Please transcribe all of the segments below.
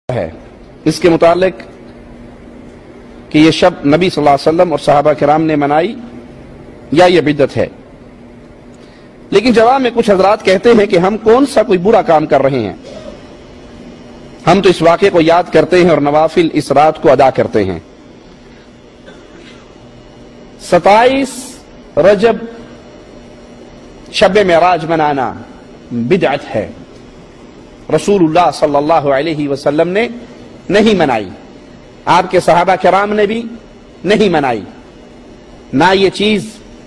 ہے اس کے متعلق کہ یہ شب نبی صلی اللہ علیہ وسلم اور صحابہ کرام نے منائی یا یہ بدعت ہے. لیکن جواب میں کچھ حضرات کہتے ہیں کہ ہم کون سا کوئی برا کام کر رہے ہیں، ہم تو اس واقعے کو یاد کرتے ہیں اور نوافل اس رات کو ادا کرتے ہیں. 27 رجب شب معراج منانا بدعت ہے. رسول اللہ صلی اللہ علیہ وسلم نے نہیں منائی، آپ کے صحابہ کرام نے بھی نہیں منائی. نہ یہ چیز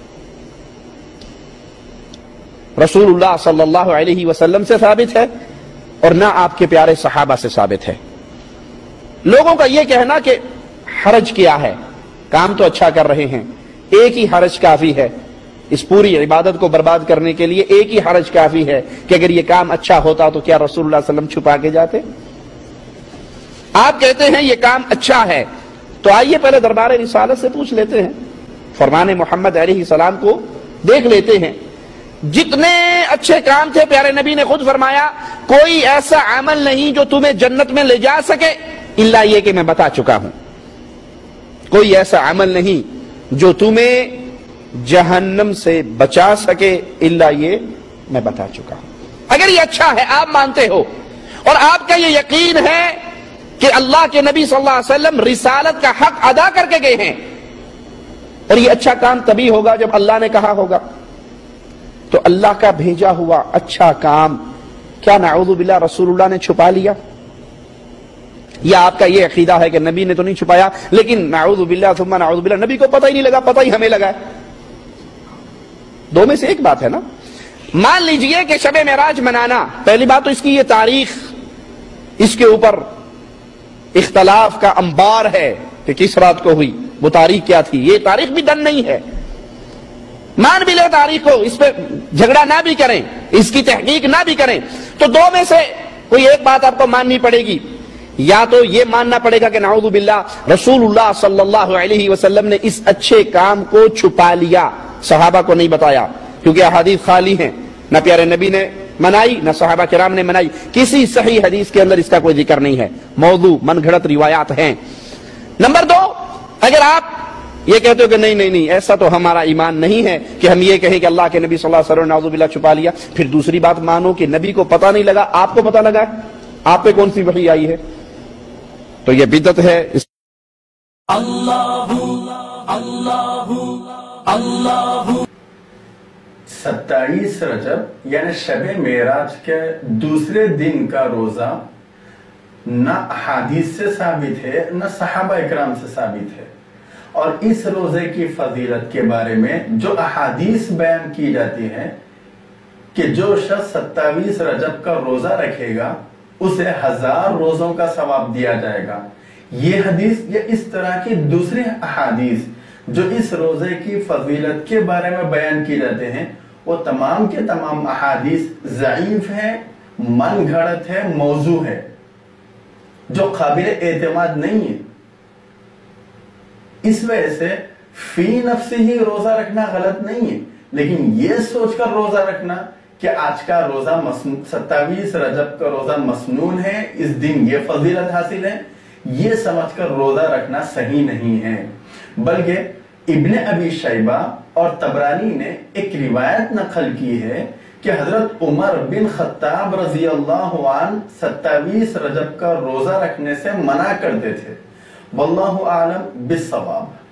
رسول اللہ صلی اللہ علیہ وسلم سے ثابت ہے اور نہ آپ کے پیارے صحابہ سے ثابت ہے. لوگوں کا یہ کہنا کہ حرج کیا ہے، کام تو اچھا کر رہے ہیں، ایک ہی حرج کافی ہے اس پوری عبادت کو برباد کرنے کے لیے، ایک ہی حرج کافی ہے کہ اگر یہ کام اچھا ہوتا تو کیا رسول اللہ صلی اللہ علیہ وسلم چھپا کے جاتے؟ آپ کہتے ہیں یہ کام اچھا ہے، تو آئیے پہلے دربار رسالت سے پوچھ لیتے ہیں، فرمان محمد علیہ السلام کو دیکھ لیتے ہیں. جتنے اچھے کام تھے پیارے نبی نے خود فرمایا کوئی ایسا عمل نہیں جو تمہیں جنت میں لے جا سکے الا یہ کہ میں بتا چکا ہوں. کوئی ایسا عمل نہیں جو تمہیں جہنم سے بچا سکے الا یہ میں بتا چکا ہوں. اگر یہ اچھا ہے، آپ مانتے ہو اور آپ کا یہ یقین ہے کہ اللہ کے نبی صلی اللہ علیہ وسلم رسالت کا حق ادا کر کے گئے ہیں، اور یہ اچھا کام تبھی ہوگا جب اللہ نے کہا ہوگا، تو اللہ کا بھیجا ہوا اچھا کام کیا نعوذ باللہ رسول اللہ نے چھپا لیا؟ یا آپ کا یہ عقیدہ ہے کہ نبی نے تو نہیں چھپایا لیکن نعوذ باللہ ثم نعوذ باللہ نبی کو پتہ ہی نہیں لگا، پتہ ہی ہمیں لگا ہے؟ دو میں سے ایک بات ہے نا. مان لیجئے کہ شب معراج منانا، پہلی بات تو اس کی یہ تاریخ، اس کے اوپر اختلاف کا انبار ہے کہ کس رات کو ہوئی، وہ تاریخ کیا تھی، یہ تاریخ بھی ڈن نہیں ہے. مان بھی لے تاریخ کو، اس پہ جھگڑا نہ بھی کریں، اس کی تحقیق نہ بھی کریں، تو دو میں سے کوئی ایک بات آپ کو ماننی پڑے گی. یا تو یہ ماننا پڑے گا کہ نعوذ باللہ رسول اللہ صلی اللہ علیہ وسلم نے اس اچھے کام کو چھپا لیا، صحابہ کو نہیں بتایا، کیونکہ احادیث خالی ہیں، نہ پیارے نبی نے منائی نہ صحابہ کرام نے منائی، کسی صحیح حدیث کے اندر اس کا کوئی ذکر نہیں ہے، موضوع من گھڑت روایات ہیں. نمبر دو، اگر آپ یہ کہتے ہو کہ نہیں ایسا تو ہمارا ایمان نہیں ہے کہ ہم یہ کہیں کہ اللہ کے نبی صلی اللہ علیہ وسلم نے نعوذ باللہ چھپا لیا، پھر دوسری بات مانو کہ نبی کو پتہ نہیں لگا، آپ کو پتہ لگا، آپ پہ کون سی وحی آئی ہے، تو یہ بدعت ہے. اللہ اللہ اللہ 27 رجب یعنی شب معراج کے دوسرے دن کا روزہ نہ احادیث سے ثابت ہے نہ صحابہ اکرام سے ثابت ہے. اور اس روزے کی فضیلت کے بارے میں جو احادیث بیان کی جاتی ہیں کہ جو شخص 27 رجب کا روزہ رکھے گا اسے 1000 روزوں کا ثواب دیا جائے گا، یہ حدیث یا اس طرح کی دوسری احادیث جو اس روزے کی فضیلت کے بارے میں بیان کی جاتے ہیں وہ تمام کے تمام احادیث ضعیف ہیں، من گھڑت ہے، موضوع ہے، جو قابل اعتماد نہیں ہے. اس وجہ سے فی نفس ہی روزہ رکھنا غلط نہیں ہے، لیکن یہ سوچ کر روزہ رکھنا کہ آج کا روزہ 27 رجب کا روزہ مسنون ہے، اس دن یہ فضیلت حاصل ہے، یہ سمجھ کر روزہ رکھنا صحیح نہیں ہے. بلکہ ابن ابی شیبہ اور طبرانی نے ایک روایت نقل کی ہے کہ حضرت عمر بن خطاب رضی اللہ عنہ 27 رجب کا روزہ رکھنے سے منع کرتے تھے. واللہ اعلم بالصواب.